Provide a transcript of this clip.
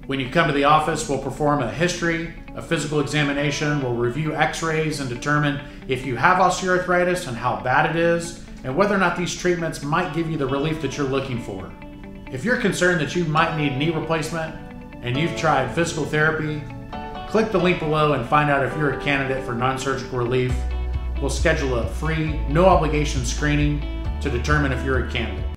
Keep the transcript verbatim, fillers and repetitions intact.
When you come to the office, we'll perform a history, a physical examination, we'll review x-rays and determine if you have osteoarthritis and how bad it is, and whether or not these treatments might give you the relief that you're looking for. If you're concerned that you might need knee replacement and you've tried physical therapy, click the link below and find out if you're a candidate for non-surgical relief. We'll schedule a free, no obligation screening to determine if you're a candidate.